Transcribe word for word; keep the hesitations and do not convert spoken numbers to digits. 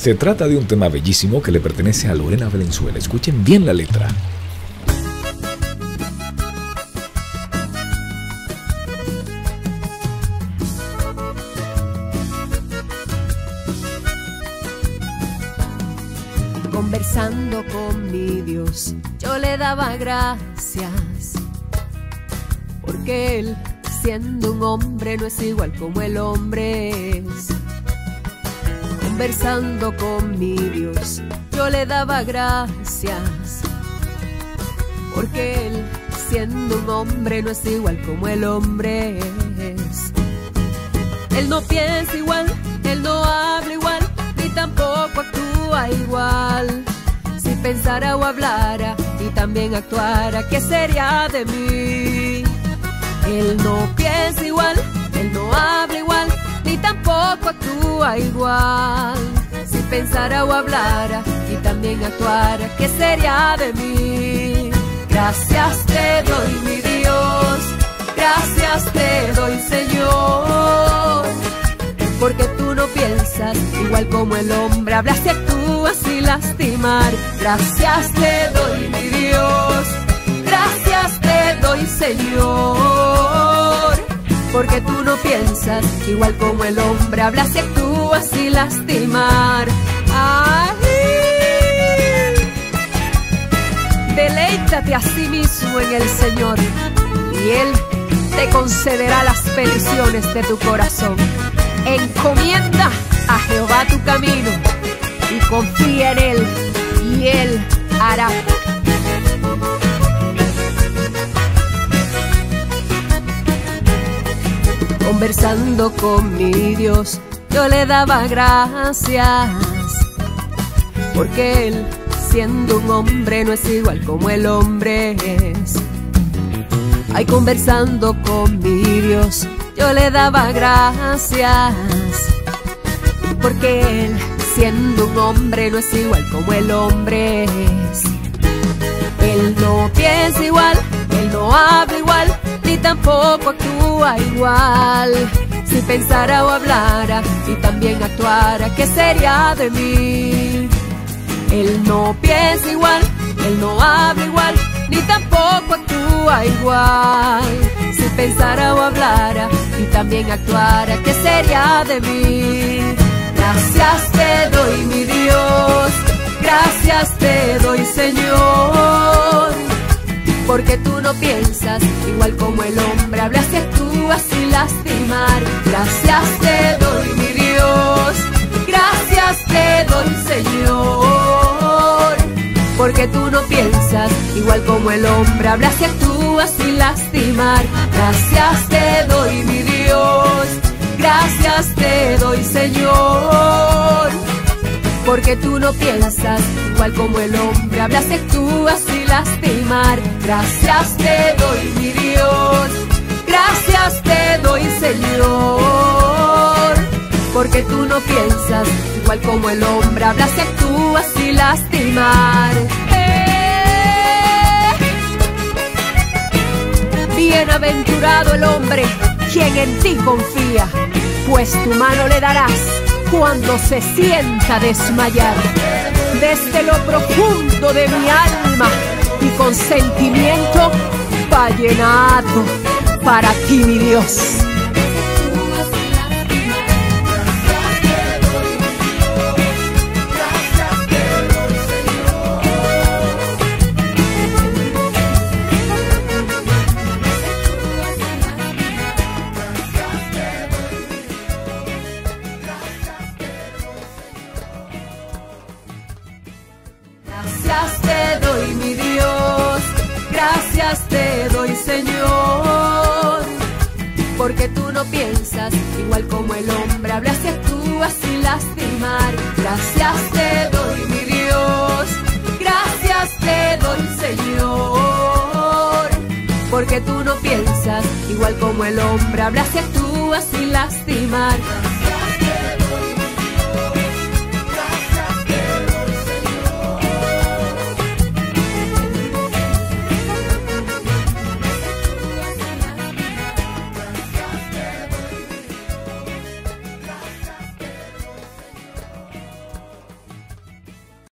Se trata de un tema bellísimo que le pertenece a Lorena Valenzuela. Escuchen bien la letra. Conversando con mi Dios, yo le daba gracias, porque Él, siendo un hombre, no es igual como el hombre es. Conversando con mi Dios, yo le daba gracias, porque Él, siendo un hombre, no es igual como el hombre es. Él no piensa igual, Él no habla igual, ni tampoco actúa igual. Si pensara o hablara y también actuara, ¿qué sería de mí? Él no piensa igual, Él no habla igual, ni tampoco actúa igual. Si pensara o hablara y también actuara, ¿qué sería de mí? Gracias te doy, mi Dios, gracias te doy, Señor, porque tú no piensas igual como el hombre, hablas y actúas sin lastimar. Gracias te doy, mi Dios, gracias te doy, Señor, porque tú no piensas igual como el hombre, hablas y actúas sin lastimar. Ay, deleítate a sí mismo en el Señor y Él te concederá las peticiones de tu corazón. Encomienda a Jehová tu camino y confía en Él, y Él hará. Conversando con mi Dios, yo le daba gracias, porque Él, siendo un hombre, no es igual como el hombre es. Ay, conversando con mi Dios, yo le daba gracias, porque Él, siendo un hombre, no es igual como el hombre es. Él no piensa igual, Él no habla igual, ni tampoco actúa igual. Si pensara o hablara y también actuara, ¿qué sería de mí? Él no piensa igual, Él no habla igual, ni tampoco actúa igual. Si pensara o hablara y también actuara, ¿qué sería de mí? Gracias te doy, mi Dios, gracias te doy, Señor, porque tú no piensas igual como el hombre, hablas y actúas sin lastimar. Gracias te doy, mi Dios, gracias te doy, Señor, porque tú no piensas igual como el hombre, hablas y actúas sin lastimar. Gracias te doy, mi Dios, gracias te doy, Señor, porque tú no piensas igual como el hombre, hablas y actúas sin lastimar. Gracias te doy, mi Dios, gracias te doy, Señor, porque tú no piensas igual como el hombre, hablas y actúas sin lastimar. Eh. Bienaventurado el hombre quien en ti confía, pues tu mano le darás cuando se sienta desmayar. Desde lo profundo de mi alma y con sentimiento vallenato para ti, mi Dios. Gracias te doy, mi Dios, gracias te doy, Señor, porque tú no piensas igual como el hombre, hablas y actúas sin lastimar. Gracias te doy, mi Dios, gracias te doy, Señor, porque tú no piensas igual como el hombre, hablas y actúas sin lastimar.